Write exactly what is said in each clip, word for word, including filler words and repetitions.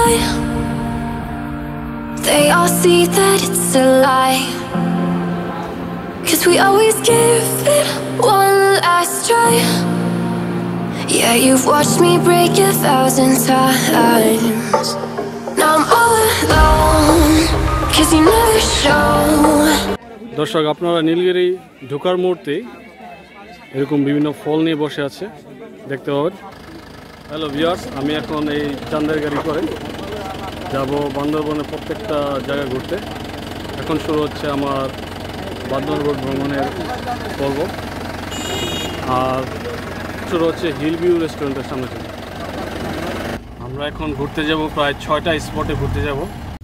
goodbye. They all see that it's a lie, 'cause we always give it one last try. Yeah, you've watched me break a thousand times. Now I'm all alone, 'cause you never show. দর্শক, আপনারা নীলগিরি ঢোকার মুহূর্তে এরকম বিভিন্ন ফল নিয়ে বসে আছে, দেখতে পাবেন। হ্যালো ভিউয়ার্স, আমি এখন এই চান্দের গাড়ি করে যাব বান্দরবনের প্রত্যেকটা জায়গা ঘুরতে। এখন শুরু হচ্ছে আমার বান্দরবন ভ্রমণের পর্ব, আর শুরু হচ্ছে হিল ভিউ রেস্টুরেন্টের সামনে থেকে। আমরা এখন ঘুরতে যাব, প্রায় ছয়টা স্পটে ঘুরতে যাব।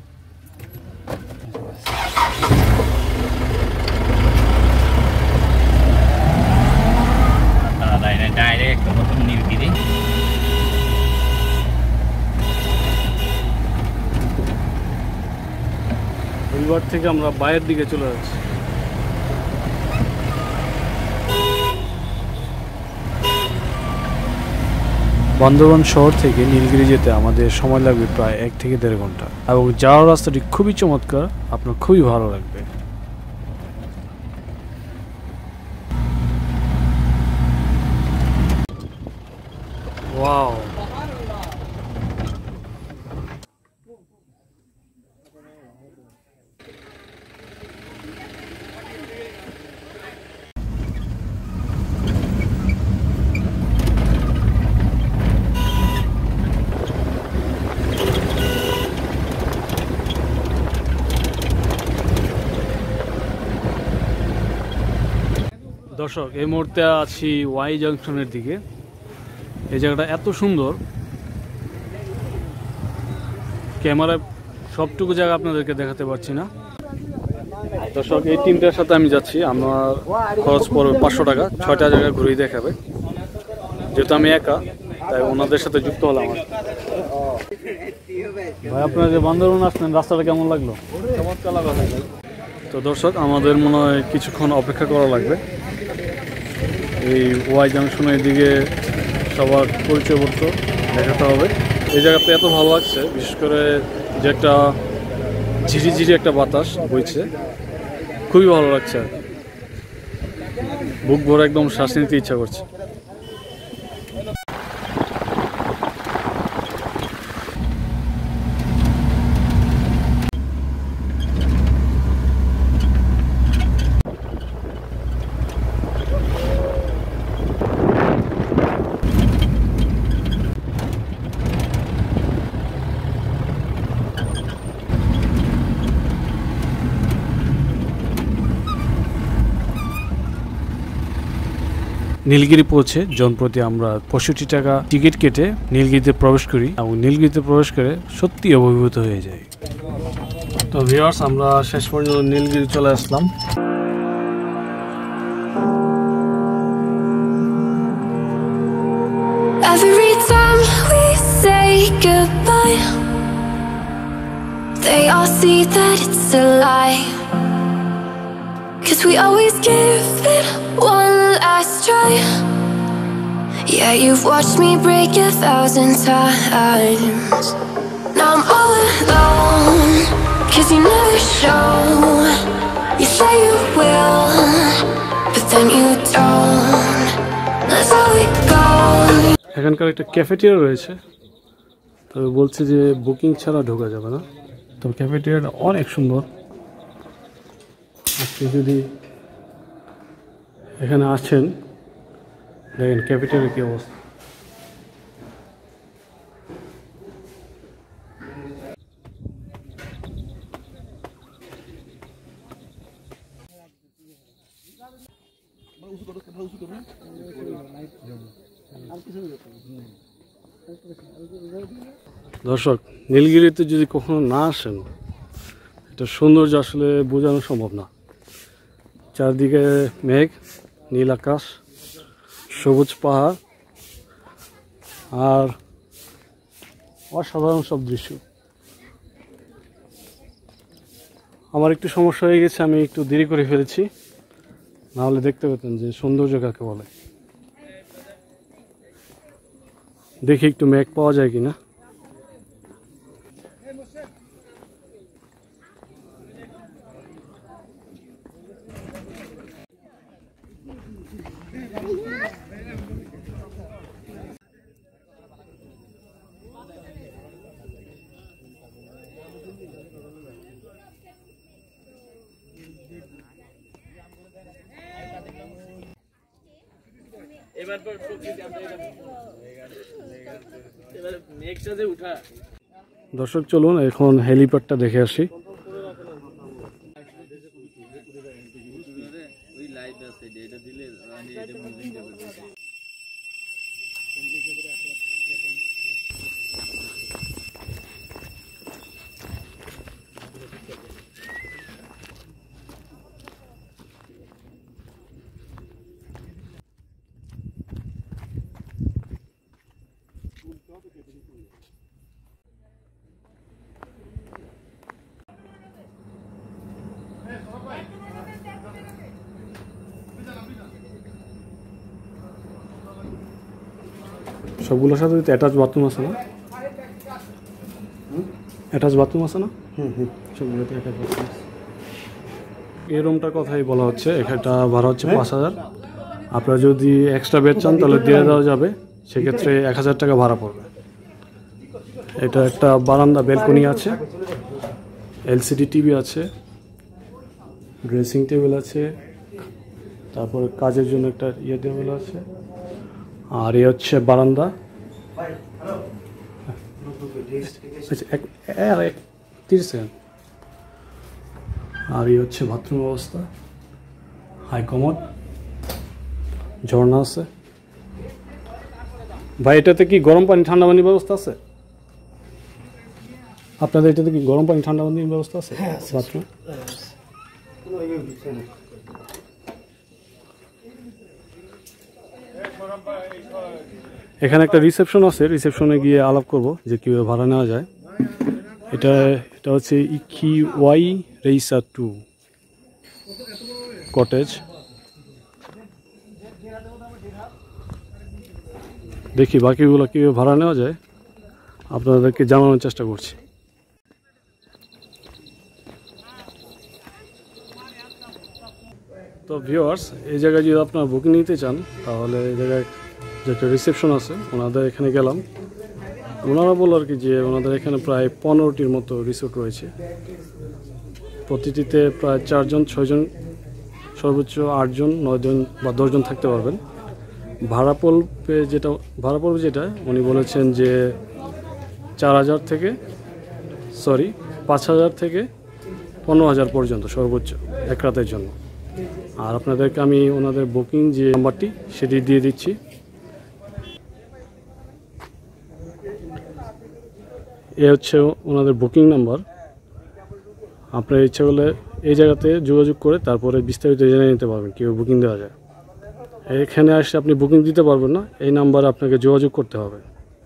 ডাইরেক্ট নতুন নীলগিরি। এইবার থেকে আমরা বাইরের দিকে চলে যাচ্ছি। বান্দরবান শহর থেকে নীলগিরি যেতে আমাদের সময় লাগবে প্রায় এক থেকে দেড় ঘন্টা, এবং যাওয়ার রাস্তাটি খুবই চমৎকার, আপনার খুবই ভালো লাগবে। ওয়াও, দর্শক, এই মুহূর্তে আছি ওয়াই জাংশনের দিকে। এই জায়গাটা এত সুন্দর, ক্যামেরায় সবটুকু জায়গা আপনাদেরকে দেখাতে পারছি না। দর্শক, এই টিমটার সাথে আমি যাচ্ছি, আমার খরচ পড়বে পাঁচশো টাকা, ছয়টা জায়গা ঘুরেই দেখাবে। যেহেতু আমি একা, তাই ওনাদের সাথে যুক্ত হলাম। আমার ভাই, আপনারা যে বান্দরবন আসলেন, রাস্তাটা কেমন লাগলো? চমৎকার লাগলো। তো দর্শক, আমাদের মনে হয় কিছুক্ষণ অপেক্ষা করা লাগবে। এই ওয়াই জাংশনের দিকে সবার পরিচয়পত্র দেখাতে হবে। এই জায়গাতে এত ভালো লাগছে, বিশেষ করে যে একটা ঝিরিঝিরি একটা বাতাস বইছে, খুবই ভালো লাগছে। বুক ভরে একদম শ্বাস নিতে ইচ্ছা করছে। নীলগিরি পৌঁছে জনপ্রতি আমরা পঁয়ষট্টি টাকা টিকিট কেটে নীলগিরিতে প্রবেশ করি, এবং নীলগিরিতে প্রবেশ করে সত্যি অভিভূত হয়ে যাই। তো ভিউয়ার্স, আমরা শেষ পর্যন্ত নীলগিরি চলে আসলাম। Every time we say goodbye, they all see that it's a lie, 'cause we always give it one last try. Yeah, you've watched me break a thousand times. Now I'm all alone, 'cause you never show. You say you will, but then you don't. That's how it goes. এখানকার একটা cafeteria রয়েছে, তবে বলছে যে booking ছাড়া ঢোকা যাবে না। তবে ক্যাফেটেরিয়াটা অনেক সুন্দর। আপনি যদি এখানে আসেন, দেখেন ক্যাফেটেরিয়ার কি অবস্থা। দর্শক, নীলগিরিতে যদি কখনো না আসেন, এটা সৌন্দর্য আসলে বোঝানো সম্ভব না। চারদিকে মেঘ, নীল আকাশ, সবুজ পাহাড়, আর অসাধারণ সব দৃশ্য। আমার একটু সমস্যা হয়ে গেছে, আমি একটু দেরি করে ফেলেছি, নাহলে দেখতে পেতেন যে সৌন্দর্য কাকে বলে। দেখি একটু মেঘ পাওয়া যায় কিনা। দর্শক চলুন এখন হেলিপ্যাডটা দেখে আসি। সবগুলোর সাথে অ্যাটাচ বাথরুম আছে না? অ্যাটাচ বাথরুম আছে না? হুম হুম সবগুলোতে অ্যাটাচ বাথরুম আছে। এই রুমটার কথাই বলা হচ্ছে, এখানটা ভাড়া হচ্ছে পাঁচ হাজার। আপনারা যদি এক্সট্রা বেড চান তাহলে দিয়ে দেওয়া যাবে, সেক্ষেত্রে এক হাজার টাকা ভাড়া পড়বে। এটা একটা বারান্দা, ব্যালকনি আছে, এলসিডি টিভি আছে, ড্রেসিং টেবিল আছে, তারপরে কাজের জন্য একটা ইয়ে টেবিল আছে, আর এ হচ্ছে বারান্দা। তিরিশ সেকেন্ড। আর এই হচ্ছে বাথরুম ব্যবস্থা, হাই কমোড, ঝর্ণা আছে। ভাই এটাতে কি গরম পানি ঠান্ডা পানির ব্যবস্থা আছে? আপনাদের এটাতে কি গরম পানি ঠান্ডা পানির ব্যবস্থা আছে বাথরুম? এখানে একটা রিসেপশন আছে, রিসেপশনে গিয়ে আলাপ করব যে কীভাবে ভাড়া নেওয়া যায়। এটা এটা হচ্ছে ইকি ওয়াই রেইসা টু কটেজ। দেখি বাকিগুলো কীভাবে ভাড়া নেওয়া যায় আপনাদেরকে জানানোর চেষ্টা করছি। তো ভিউয়ার্স, এই জায়গায় যদি আপনারা বুকিং নিতে চান তাহলে এই জায়গায় যে একটা রিসেপশন আছে ওনাদের এখানে গেলাম। ওনারা বলল আর কি যে ওনাদের এখানে প্রায় পনেরোটির মতো রিসোর্ট রয়েছে, প্রতিটিতে প্রায় চারজন ছয়জন সর্বোচ্চ আটজন নয়জন বা দশজন থাকতে পারবেন। ভাড়া পড়বে যেটা ভাড়া পড়বে যেটা উনি বলেছেন যে চার হাজার থেকে সরি পাঁচ হাজার থেকে পনেরো হাজার পর্যন্ত সর্বোচ্চ এক রাতের জন্য। আর আপনাদেরকে আমি ওনাদের বুকিং যে নাম্বারটি সেটি দিয়ে দিচ্ছি। এ হচ্ছে ওনাদের বুকিং নাম্বার। আপনার ইচ্ছা করলে এই জায়গাতে যোগাযোগ করে তারপরে বিস্তারিত জেনে নিতে পারবেন কীভাবে বুকিং দেওয়া যায়। এখানে আসলে আপনি বুকিং দিতে পারবেন না, এই নাম্বারে আপনাকে যোগাযোগ করতে হবে।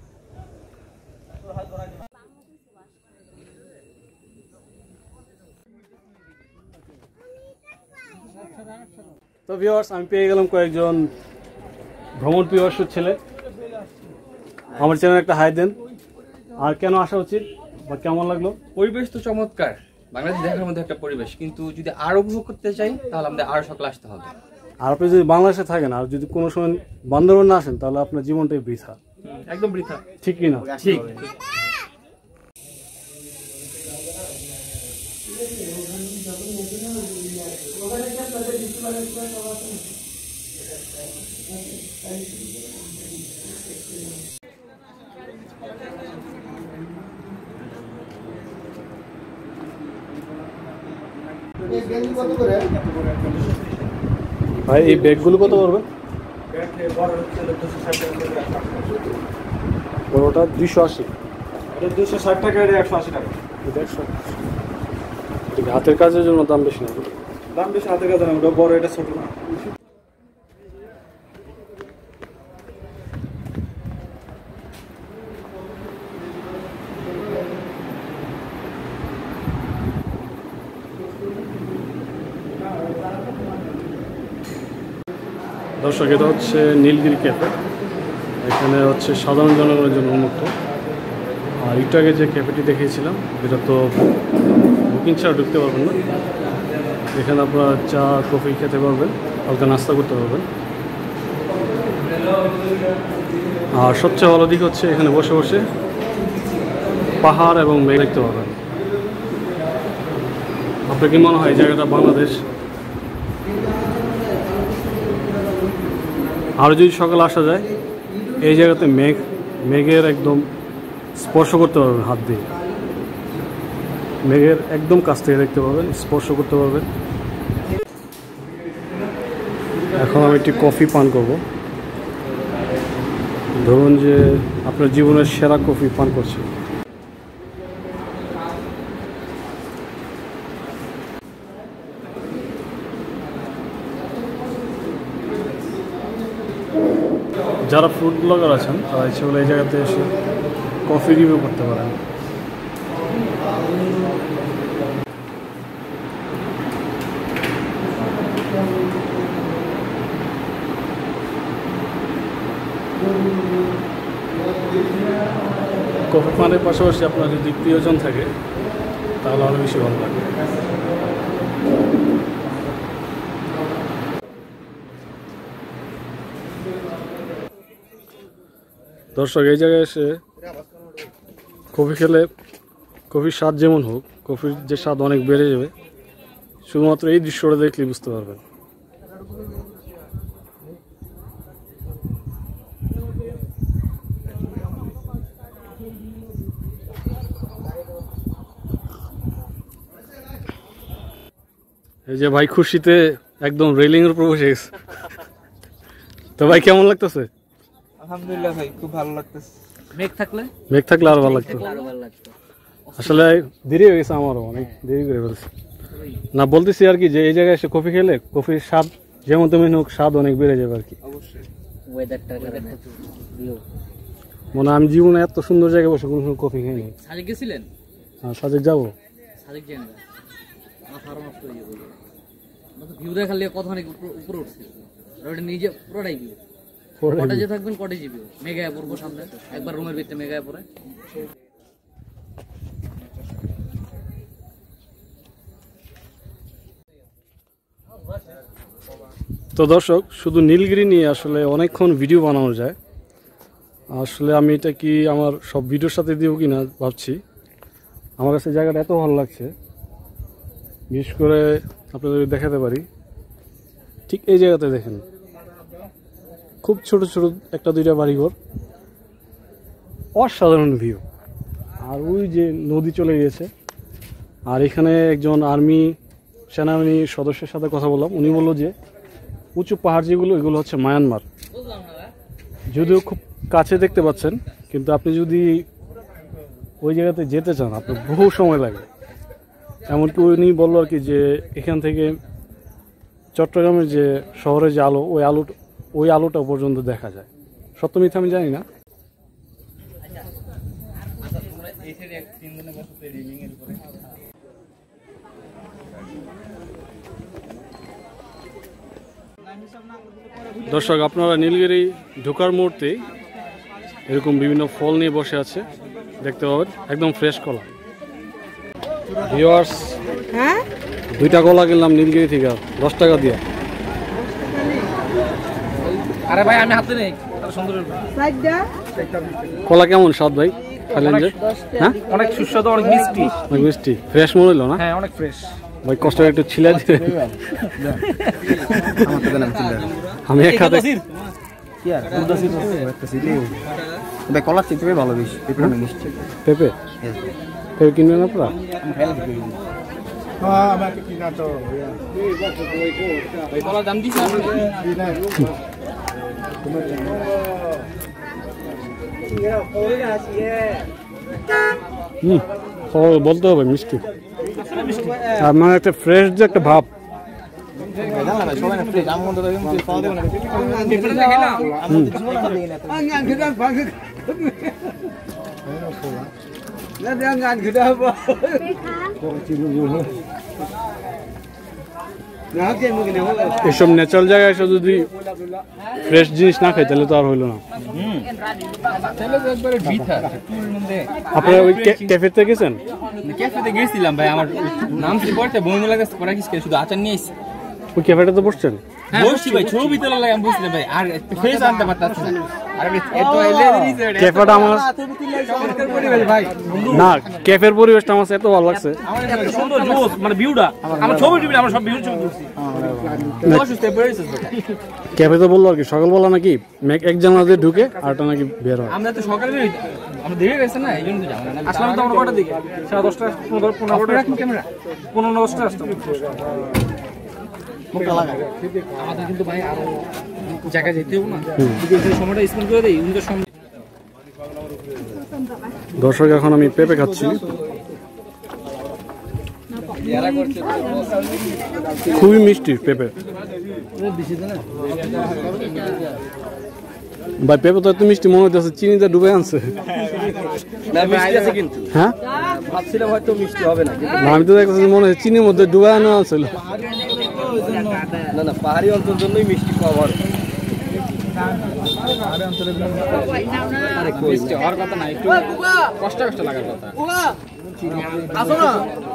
তো ভিউয়ার্স, আমি পেয়ে গেলাম কয়েকজন ভ্রমণ পিপাসু ছেলে। আমার চ্যানেল একটা হাই দেন। আর কেন আসা উচিত বা কেমন লাগলো? পরিবেশ তো চমৎকার, বাংলাদেশ দেখার মধ্যে একটা পরিবেশ, কিন্তু যদি আরো উপভোগ করতে চাই তাহলে আমাদের আরো সকালে আসতে হবে। আর আপনি যদি বাংলাদেশে থাকেন আর যদি কোনো সময় বান্দরবান না আসেন তাহলে আপনার জীবনটাই বৃথা। একদম বৃথা। ঠিক কি না? ঠিক। ভাই এই ব্যাগগুলো কত করবেন? বড়টা দুইশো আশি, দুইশো ষাট টাকা, একশো আশি টাকা। একশো হাতের কাজের জন্য দাম বেশি না? দাম বেশি হাতের কাজ না, ওটা বড়, এটা ছোট না। দর্শক, এটা হচ্ছে নীলগিরি ক্যাফে। এখানে হচ্ছে সাধারণ জনগণের জন্য উন্মুক্ত। আর একটু আগে যে ক্যাফেটি দেখিয়েছিলাম এটা তো বুকিং ছাড়া ঢুকতে পারবেন না। এখানে আপনারা চা কফি খেতে পারবেন, হালকা নাস্তা করতে পারবেন। আর সবচেয়ে ভালো দিক হচ্ছে এখানে বসে বসে পাহাড় এবং মেঘ দেখতে পাবেন। আপনার কি মনে হয় এই জায়গাটা বাংলাদেশ? আর যদি সকালে আসা যায় এই জায়গাতে মেঘ মেঘের একদম স্পর্শ করতে পারবেন, হাত দিয়ে মেঘের একদম কাছ থেকে দেখতে পাবেন, স্পর্শ করতে পারবেন। এখন আমি একটি কফি পান করব। ধরুন যে আপনার জীবনের সেরা কফি পান করছে। যারা ফুড ব্লগার আছেন তারা ইচ্ছে হলে এই জায়গাতে এসে কফি রিভিউ করতে পারেন। কফি পানের পাশাপাশি আপনার যদি প্রিয়জন থাকে তাহলে আরও বেশি ভালো লাগে। দর্শক, এই জায়গায় এসে কফি খেলে কফির স্বাদ যেমন হোক, কফির যে স্বাদ অনেক বেড়ে যাবে শুধুমাত্র এই দৃশ্যটা দেখলে বুঝতে পারবেন। এই যে ভাই খুশিতে একদম রেলিং এর উপর বসে গেছে। তো ভাই কেমন লাগতেছে? আলহামদুলিল্লাহ ভাই, খুব ভালো লাগতেছে। মেঘ থাকলে মেঘ থাকলে আরো ভালো লাগতো। আসলে দেরি হয়ে গেছে, আমারও অনেক দেরি করে ফেলছে। না বলতেছি আর কি যে এই জায়গায় এসে কফি খেলে কফির স্বাদ যেমন তেমন হোক স্বাদ অনেক বেড়ে যাবে আর কি। অবশ্যই মনে আমি জীবনে এত সুন্দর জায়গায় বসে কোনো কফি খাইনি। সাজেক গেছিলেন? হ্যাঁ, সাজেক যাবো। সাজেক যান না, মাথা নষ্ট হয়ে যাবে। ভিউ দেখালে কতখানি উপরে উঠছে, ওটা নিজে পুরোটাই ভিউ। কটেজে থাকবেন, কটেজে ভিউ, মেঘায় পড়বো সামনে, একবার রুমের ভিতরে মেঘায় পড়ে। তো দর্শক, শুধু নীলগিরি নিয়ে আসলে অনেকক্ষণ ভিডিও বানানো যায়। আসলে আমি এটা কি আমার সব ভিডিওর সাথে দিব কি না ভাবছি। আমার কাছে জায়গাটা এত ভালো লাগছে, বিশেষ করে আপনাদের দেখাতে পারি। ঠিক এই জায়গাতে দেখেন, খুব ছোট ছোট একটা দুইটা বাড়িঘর, অসাধারণ ভিউ। আর ওই যে নদী চলে গিয়েছে। আর এখানে একজন আর্মি সেনাবাহিনীর সদস্যের সাথে কথা বললাম, উনি বললো যে উঁচু পাহাড় যেগুলো এগুলো হচ্ছে মায়ানমার। যদিও খুব কাছে দেখতে পাচ্ছেন, কিন্তু আপনি যদি ওই জায়গাতে যেতে চান আপনার বহু সময় লাগে। এমনকি উনি বললো আর কি যে এখান থেকে চট্টগ্রামের যে শহরের যে আলো, ওই আলো ওই আলোটা পর্যন্ত দেখা যায়। সত্য মিথ্যা আমি জানি না। দর্শক, আপনারা নীলগিরি ঢোকার মুহূর্তে এরকম বিভিন্ন ফল নিয়ে বসে আছে, দেখতে পাবেন একদম ফ্রেশ কলা। ভিউয়ার্স, হ্যাঁ দুইটা কলা কিনলাম নীলগিরি থেকে দশ টাকা দিয়ে। আরে ভাই আমি হাতে নেই, সুন্দর কলা কেমন স্বাদ ভাই? খাইলেন যে? হ্যাঁ, অনেক সুস্বাদু, অনেক মিষ্টি। অনেক মিষ্টি, ফ্রেশ মনে হলো না? হ্যাঁ, অনেক ফ্রেশ ভাই। কষ্ট একটু ছিলে দিতে আমি এক হাতে কলার থেকে ভালো বেশি মিষ্টি। পেঁপে পেঁপে কিনবেন আপনারা? কলার দাম দিচ্ছে হুম, বলতে হবে মিষ্টি। আর মানে একটা ফ্রেশ যে একটা ভাব। এসব ন্যাচারাল জায়গায় এসে যদি ফ্রেশ জিনিস না খাই তাহলে তো আর হইলো না। আপনারা ওই ক্যাফেতে গেছেন? ক্যাফেতে গেছিলাম ভাই, আমার নাম কি পড়তে বমি লাগে, পড়া কি শুধু আচার নিয়ে এসেছি। ওই ক্যাফেটাতে বসছেন? বসছি ভাই ছবি তোলা লাগে আমি বুঝলে ভাই আর ফেস আনতে পারতাছি না আর এত এলে দিছে ক্যাফেটা আমার ভাই না ক্যাফের পরিবেশটা আমার এত ভালো লাগছে আমার এত সুন্দর জোস মানে ভিউটা আমার ছবি টবি আমরা সব ভিউ ছবি তুলছি অসুস্থ পড়েছিস ক্যাফে তো বললো আর কি সকালবেলা নাকি মেক এক জানলা দিয়ে ঢুকে আরটা নাকি বের হয়। আমরা তো সকালে বের হইতাম আমরা দেরি গেছে না এইজন্য তো যাবো না আসলাম তো আমরা কটার দিকে সাড়ে দশটা পনেরো পনেরোটা ক্যামেরা পনেরো দশটা আসতাম আমাদের কিন্তু ভাই আরো জায়গা যেতে হবে না এই সময়টা স্পেন্ড করে দেই উনটার সময়। দর্শক এখন আমি পেঁপে খাচ্ছি খুবই মিষ্টি পেঁপে ভাই পেঁপে তো এত মিষ্টি মনে হচ্ছে চিনিতে ডুবে আনছে হ্যাঁ ভাবছিলাম হয়তো মিষ্টি হবে না না আমি তো দেখতেছি মনে হচ্ছে চিনির মধ্যে ডুবে আনা আছিল না না পাহাড়ি অঞ্চল জন্যই মিষ্টি কম হয় মিষ্টি হওয়ার কথা না একটু কষ্ট কষ্ট লাগার কথা আসো না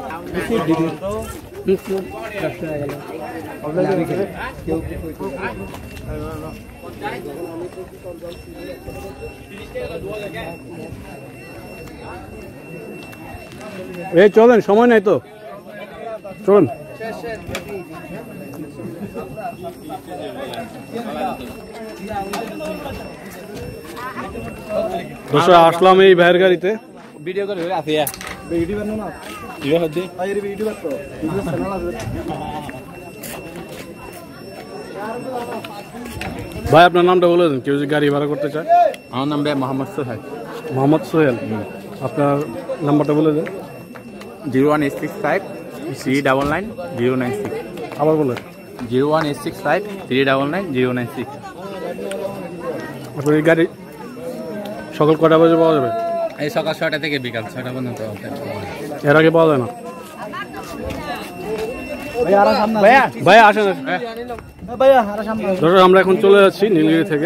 এই চলেন সময় নাই তো চলুন দোষা আসলাম এই ভাইয়ের গাড়িতে ভিডিও করে আছে ভিডিও বানানো না ভিডিও হচ্ছে ভাই এর ভিডিও বানাতো ভিডিও চ্যানেল আছে ভাই আপনার নামটা বলে দেন কেউ যদি গাড়ি ভাড়া করতে চায়। আমার নাম ভাই মোহাম্মদ সোহেল মোহাম্মদ সোহেল আপনার নাম্বারটা বলে দেন। Zero one eight six five three double nine zero nine six আবার বলেন। Zero one eight six five three double nine zero nine six আপনার এই গাড়ি সকাল কটা বাজে পাওয়া যাবে? এই সকাল ছয়টা থেকে বিকাল ছয়টা পর্যন্ত এর আগে পাওয়া যায় না ভাই আসেন দর্শক আমরা এখন চলে যাচ্ছি নীলগিরি থেকে।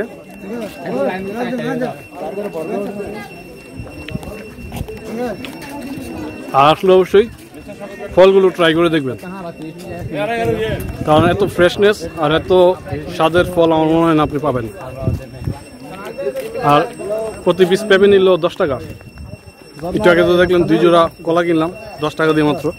আর আসলে অবশ্যই ফলগুলো ট্রাই করে দেখবেন কারণ এত ফ্রেশনেস আর এত স্বাদের ফল আমার মনে হয় না আপনি পাবেন। আর প্রতি পিস পেঁপে নিল দশ টাকা। একটু আগে তো দেখলেন দুই জোড়া কলা কিনলাম দশ টাকা দিয়ে মাত্র।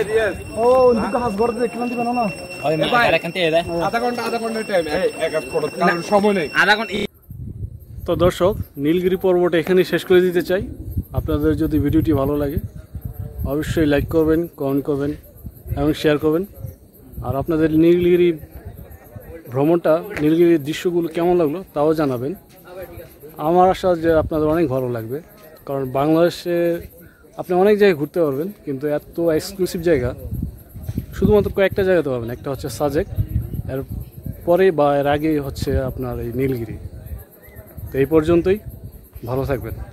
তো দর্শক নীলগিরি পর্বটা এখানেই শেষ করে দিতে চাই। আপনাদের যদি ভিডিওটি ভালো লাগে অবশ্যই লাইক করবেন, কমেন্ট করবেন এবং শেয়ার করবেন। আর আপনাদের নীলগিরি ভ্রমণটা নীলগিরির দৃশ্যগুলো কেমন লাগলো তাও জানাবেন। আমার আশা যে আপনাদের অনেক ভালো লাগবে কারণ বাংলাদেশে আপনি অনেক জায়গায় ঘুরতে পারবেন কিন্তু এত এক্সক্লুসিভ জায়গা শুধুমাত্র কয়েকটা জায়গাতে পাবেন। একটা হচ্ছে সাজেক, এর পরে বা এর আগেই হচ্ছে আপনার এই নীলগিরি। তো এই পর্যন্তই, ভালো থাকবেন।